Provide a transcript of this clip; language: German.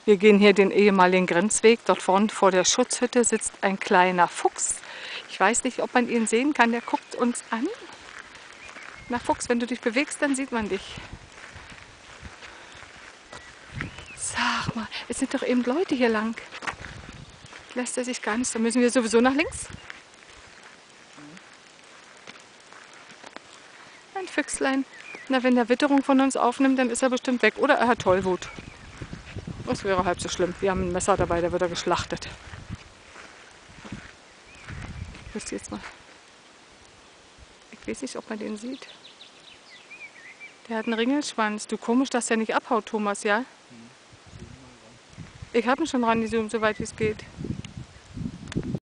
Wir gehen hier den ehemaligen Grenzweg. Dort vorne vor der Schutzhütte sitzt ein kleiner Fuchs. Ich weiß nicht, ob man ihn sehen kann. Der guckt uns an. Na Fuchs, wenn du dich bewegst, dann sieht man dich. Sag mal, es sind doch eben Leute hier lang. Lässt er sich gar nicht. Da müssen wir sowieso nach links. Ein Füchslein. Na, wenn der Witterung von uns aufnimmt, dann ist er bestimmt weg. Oder er hat Tollwut. Das wäre halb so schlimm. Wir haben ein Messer dabei, da wird er geschlachtet. Ich wüsste jetzt mal. Ich weiß nicht, ob man den sieht. Der hat einen Ringelschwanz. Du, komisch, dass der nicht abhaut, Thomas, ja? Ich habe ihn schon rangezoomt, so weit wie es geht.